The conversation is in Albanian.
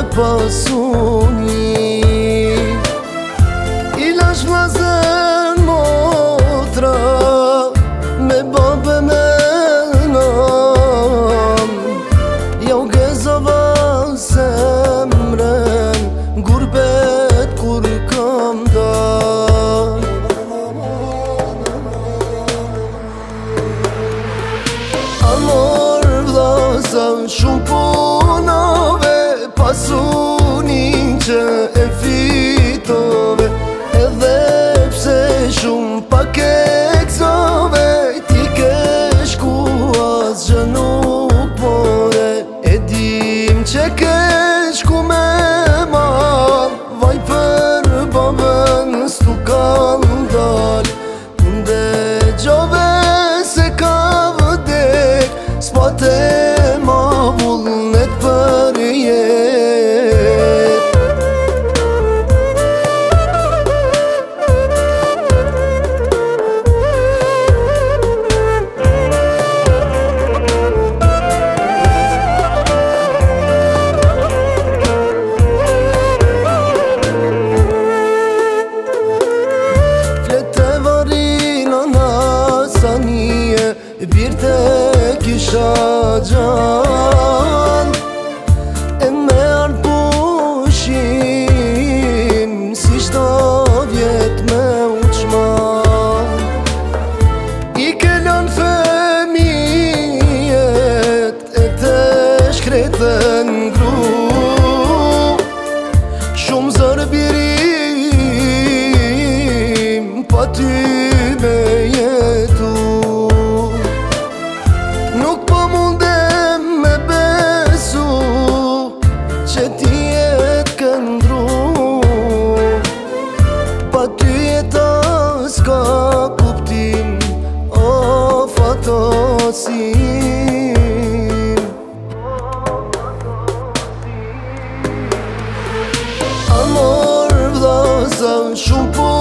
pasuni. İlaç vllazën motra me babë me nam, jau gëzova zemrën gurbet kur kam dal. Amor vllazën shumë punove, pasunin që e fitove, edhe pse shumë pak e gëzove, ti ke shku asgjë nuk more. E dim që ke shku me mal, vaj për babën s'tu kam dal. Unde gjove se ka vdek, s'pate ma vullnet për jet. Birte kisha gjan, e me ardë pushim, si shto vjet me uqman. I kelon fëmijet e të shkretën gru, shumë zërë birim pa ty me jetu. Nuk po mundem me besu që ti jetë këndru, pa ty jeta s'ka kuptim, o fatosim. Amor vllazën shumë